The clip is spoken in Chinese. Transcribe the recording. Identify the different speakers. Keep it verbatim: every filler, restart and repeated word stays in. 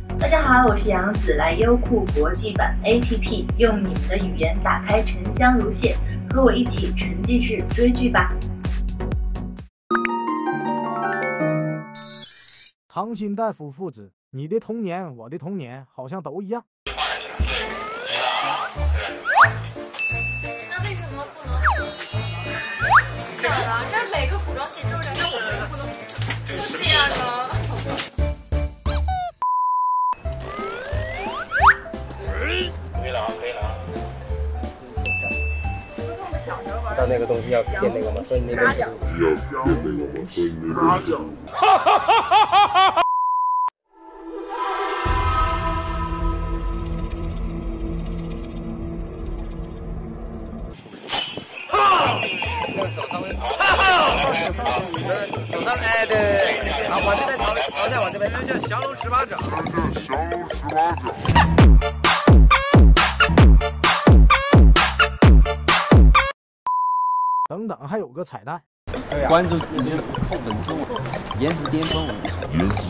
Speaker 1: 大家好，我是杨子，来优酷国际版 A P P， 用你们的语言打开《沉香如屑》，和我一起沉浸式追剧吧。
Speaker 2: 唐鑫大夫父子，你的童年，我的童年，好像都一样。
Speaker 3: 那为什么不能？这样啊？那每个古装戏都是，那我们不能就这样呢？
Speaker 4: 可以了啊，可以了啊。
Speaker 5: 到那个东西要变那个吗？所以那个要变那个吗？所以那个。哈哈哈哈哈哈！这个手稍微，哈哈，手上哎对对对，啊往这边朝朝下往这边，这叫降龙十八掌，这叫降龙十八掌。
Speaker 2: 等等，还有个彩蛋。
Speaker 6: 关注我们的扣粉丝，颜值巅峰，颜值